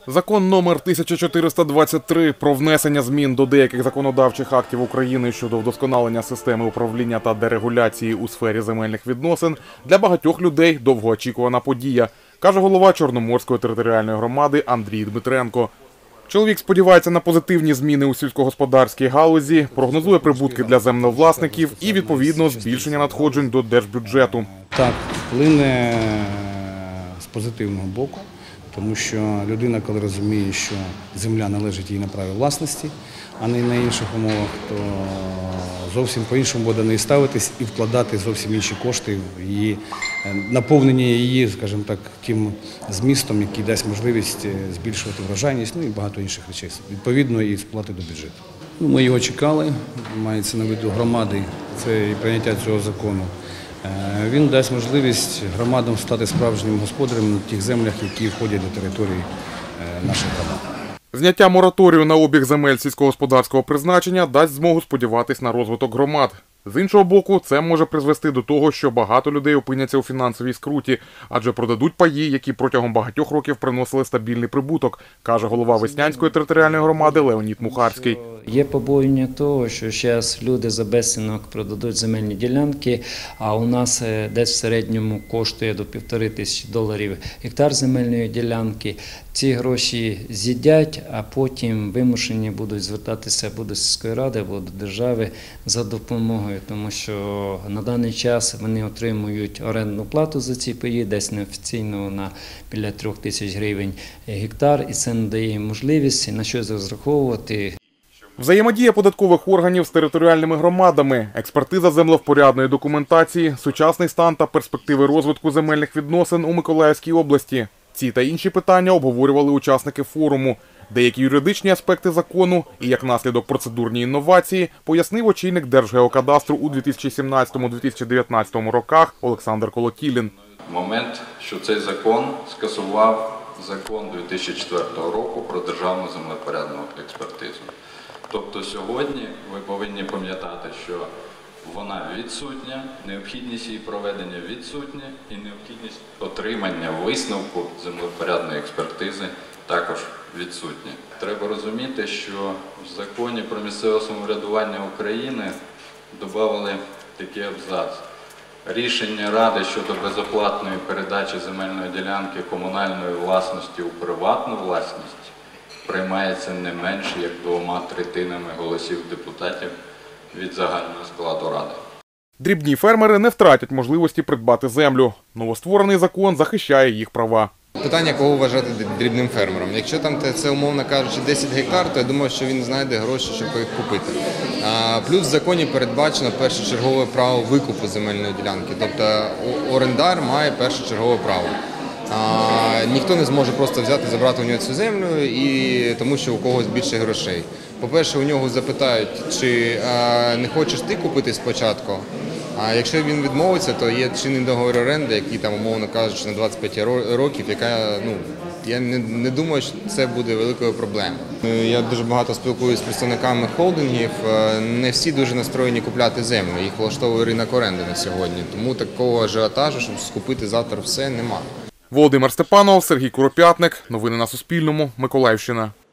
Закон номер 1423 про внесення змін до деяких законодавчих актів України щодо вдосконалення системи управління та дерегуляції у сфері земельних відносин для багатьох людей довгоочікувана подія, каже голова Чорноморської територіальної громади Андрій Дмитренко. Чоловік сподівається на позитивні зміни у сільськогосподарській галузі, прогнозує прибутки для землевласників і, відповідно, збільшення надходжень до держбюджету. Так, вплине з позитивного боку, тому що людина, коли розуміє, що земля належить їй на праві власності, а не на інших умовах, то зовсім по-іншому буде до неї ставитись і вкладати зовсім інші кошти в її наповнення її, скажімо так, тим змістом, який дасть можливість збільшувати врожайність, ну і багато інших речей, відповідно і сплати до бюджету. Ми його чекали, мається на виду громади, це і прийняття цього закону. Він дасть можливість громадам стати справжнім господарем на тих землях, які входять до території наших громад. Зняття мораторію на обіг земель сільськогосподарського призначення дасть змогу сподіватись на розвиток громад. З іншого боку, це може призвести до того, що багато людей опиняться у фінансовій скруті, адже продадуть паї, які протягом багатьох років приносили стабільний прибуток, каже голова Веснянської територіальної громади Леонід Мухарський. Є побоювання того, що зараз люди за безцінок продадуть земельні ділянки, а у нас десь в середньому коштує до $1500 гектар земельної ділянки. Ці гроші з'їдять, а потім вимушені будуть звертатися або до сільської ради, або до держави за допомогою, тому що на даний час вони отримують орендну плату за ці паї, десь неофіційно на біля 3000 гривень гектар, і це надає їм можливість на щось розраховувати. Взаємодія податкових органів з територіальними громадами, експертиза землевпорядної документації, сучасний стан та перспективи розвитку земельних відносин у Миколаївській області. Ці та інші питання обговорювали учасники форуму. Деякі юридичні аспекти закону і, як наслідок, процедурні інновації, пояснив очільник Держгеокадастру у 2017-2019 роках Олександр Колотілін. Момент, що цей закон скасував закон 2004 року про державну землевпорядну експертизу. Тобто сьогодні ви повинні пам'ятати, що вона відсутня, необхідність її проведення відсутня і необхідність отримання висновку землевпорядної експертизи також відсутня. Треба розуміти, що в законі про місцеве самоврядування України додали такий абзац. Рішення Ради щодо безоплатної передачі земельної ділянки комунальної власності у приватну власність приймається не менше, як 2/3 голосів депутатів від загального складу Ради. Дрібні фермери не втратять можливості придбати землю. Новостворений закон захищає їх права. Питання, кого вважати дрібним фермером. Якщо там це, умовно кажучи, 10 гектар, то я думаю, що він знайде гроші, щоб їх купити. Плюс в законі передбачено першочергове право викупу земельної ділянки. Тобто орендар має першочергове право. Ніхто не зможе просто взяти, забрати у нього цю землю, тому що у когось більше грошей. По-перше, у нього запитають, чи не хочеш ти купити спочатку, а якщо він відмовиться, то є чинний договір оренди, який там, умовно кажучи, на 25 років, яка, я не думаю, що це буде великою проблемою. Я дуже багато спілкуюся з представниками холдингів, не всі дуже настроєні купляти землю, їх влаштовує ринок оренди на сьогодні, тому такого ажіотажу, щоб скупити завтра все, немає. Володимир Степанов, Сергій Куропятник. Новини на Суспільному. Миколаївщина.